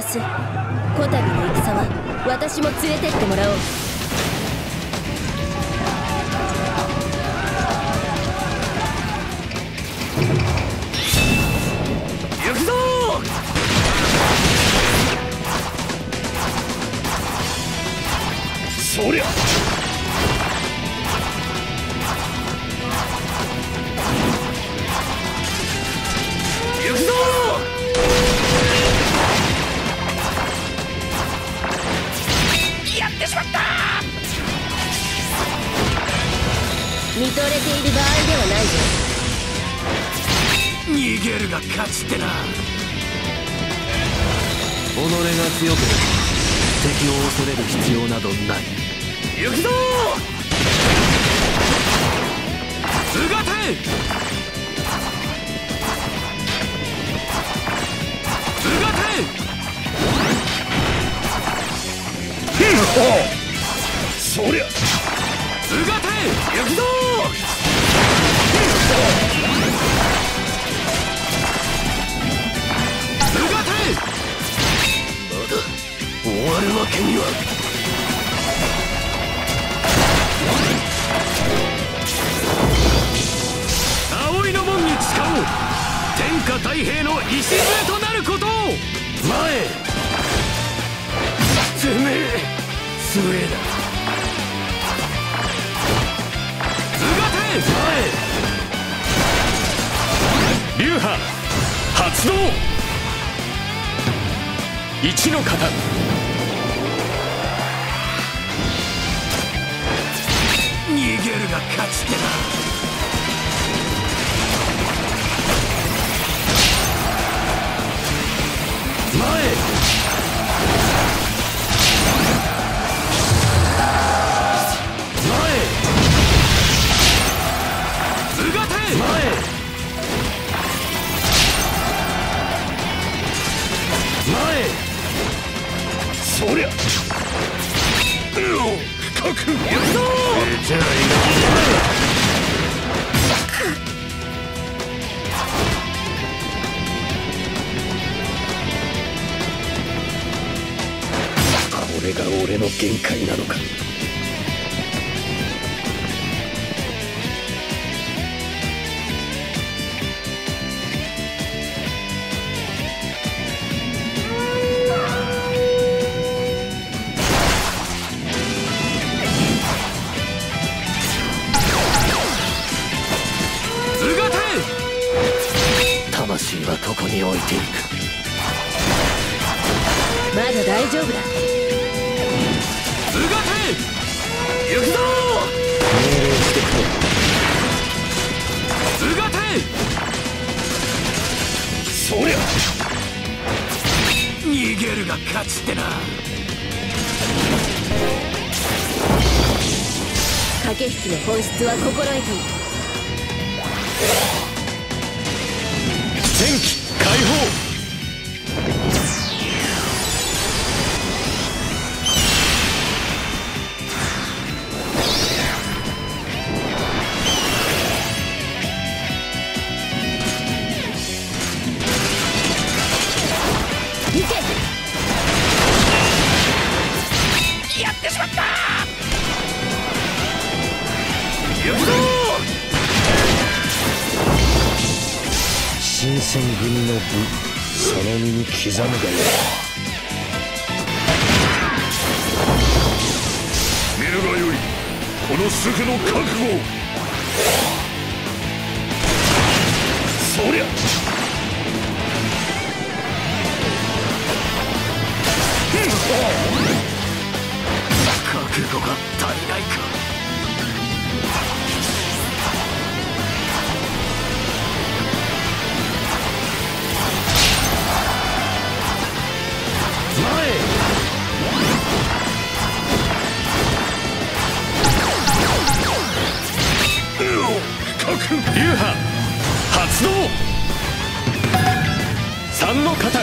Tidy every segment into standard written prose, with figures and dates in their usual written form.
す。こたびの戦は私も連れてってもらおう。 行くぞそりゃ行くぞやってしまった。 見とれている場合ではないぞ。 逃げるが勝ちってな。 己が強ければ敵を恐れる必要などない。 行くぞうがてうがてそりゃうがて行くぞうがてまだ終わるわけには。葵の門に誓おう。天下太平の礎となることを。前てめえスウェーだ。うがて前流派発動。一の型逃げるが勝ちってな。前そりゃ覚悟行くぞじゃあこれが俺の限界なのか。魂はここに置いていく。 まだ大丈夫だ。 うがて行くぞ命令してくれ。 うがてそりゃ逃げるが勝ちってな。 駆け引きの本質は心得ている。 天気解放。 行け。 やってしまった。行くぞ新選組の部その身に刻むがよい。 見るがよいこの主婦の覚悟を。そりゃ覚悟が足りないか。流派発動。三の型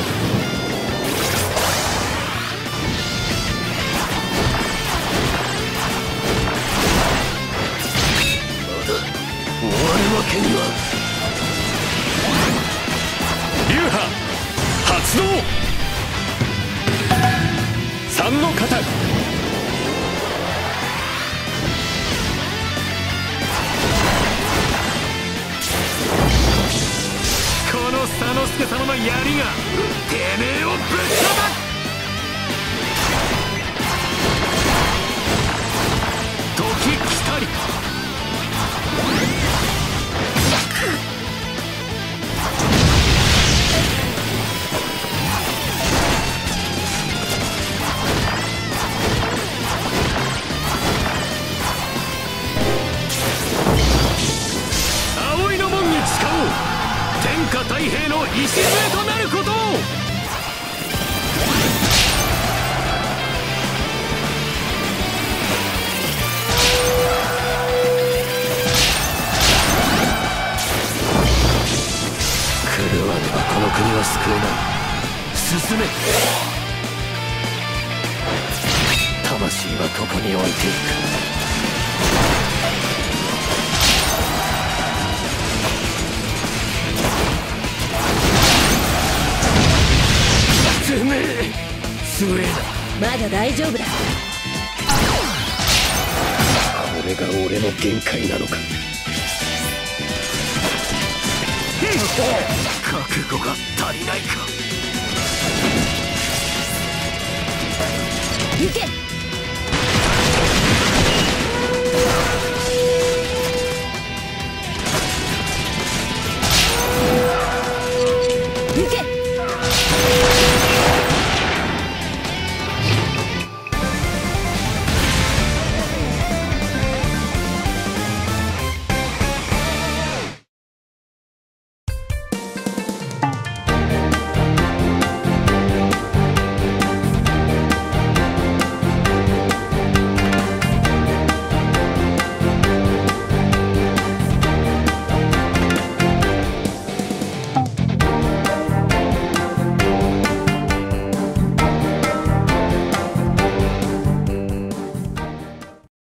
終わるわけには。流派発動。 3の型。この佐之助様の槍がてめえをぶっ飛ばす。時来たり。葵の門に誓おう。天下太平の礎となることを。 狂わねばこの国は救えない。進め。魂はここに置いていく。てめえ強えな。 まだ大丈夫だ。 これが俺の限界なのか。覚悟が足りないか。 行け。